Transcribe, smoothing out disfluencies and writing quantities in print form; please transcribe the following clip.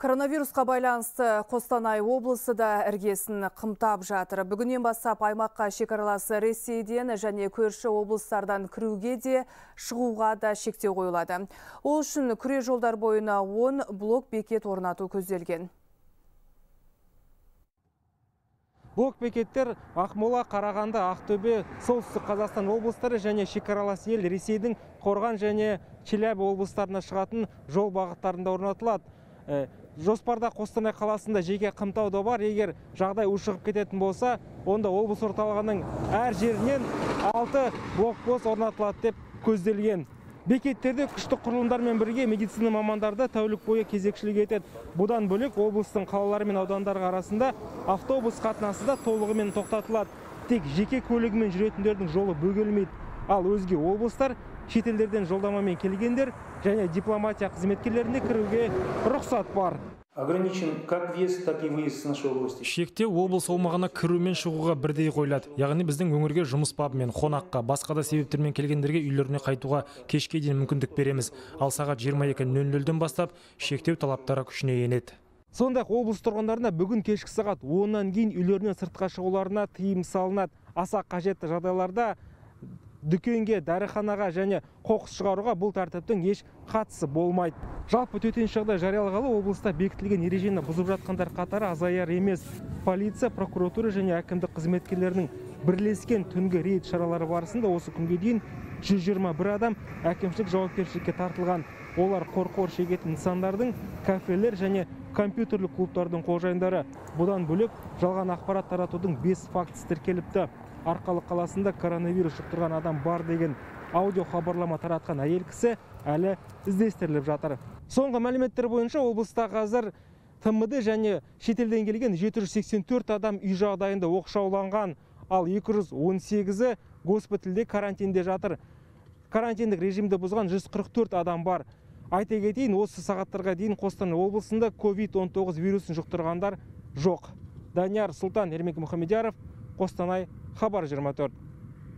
Коронавирусқа байланысты Қостанай облысы да іргесін қымтап жатыр. Бүгіннен бастап аймаққа шекараласы Ресейден және көрші облыстардан кіруге де, шығуға да шектеу қойылады. Ол үшін күре жолдар бойына 10 блок бекет орнату көзделген. Блок бекеттер Ақмола, Қарағанды, Ақтөбе, Солтүстік Қазақстан облыстары және шекаралас ел Ресейдің Қорған және Челябі облыстарына шығатын жол бағыттарында орнатылады. Жоспарда Қостанай қаласында жеке қымтау да бар. Егер жағдай ушығып кететін болса, онда облыс орталығының әр жерінен 6 блокпост орнатылады деп көзделген. Бекеттерде күшті құрылымдармен бірге медицина мамандарды тәулік бойы кезекшілік етеді. Бұдан бөлек облыстың қалалары мен аудандары арасында автобус қатынасы да толығымен тоқтатылады. Тек жеке көлігімен жүретіндердің жолы бөгелмейді. Ал өзге облыстар шетелдерден жолдамамен келгендер және дипломатия қызметкерлеріне кіруге рұқсат бар. Ограничен как въезд, так и выезд с нашей области. Шектеу облыс аумағына кіру мен шығуға бірдей қойылады. Яғни біздің өңірге жұмыс бабымен, қонаққа, басқа да себептермен келгендерге үйлеріне қайтуға кешке дейін мүмкіндік береміз. Ал сағат 22:00-ден бастап шектеу талаптары күшіне енеді. Сондай облыс тұрғындарына бүгін кешкі сағат 10-нан кейін үйлерінен сыртқа шығуларына тыйым салынады. Аса қажетті жағдайларда дүкенге, дәріханаға және қоқыс шығаруға бұл тәртіптің еш қатысы болмайды. Жалпы төтенше жағдай жарияланғалы облыста бекітілген ережені бұзып жатқандар қатары азаяр емес. Полиция, прокуратура және әкімдік қызметкерлерінің бірлескен түнгі рейд шаралары барысында осы күнге дейін 121 адам әкімшілік жауапкершілікке тартылған. Олар қорқор шегетін нысандардың, кафелер және компьютерлік клубтардың қожайындары. Бұдан бөлек жалған ақпарат таратудың 5 фактісі тіркеліпті. Арқалық қаласында коронавирус жұқтырған адам бар деген аудио хабарлама таратқан әйел кісі әлі іздестіріліп жатыр. Соңғы мәліметтер бойынша облыста қазір ТМД және шетелден келген 784 адам үй жағдайында оқшауланған, ал 218-і госпитальде карантинде жатыр. Карантиндік режимді бұзған 144 адам бар. Айта кетейін, осы сағаттарға дейін Қостанай облысында COVID-19 вирусын жұқтырғандар жоқ. Данияр Сұлтан, Ермек Мұхамедияров, Қостанай, Хабар 24.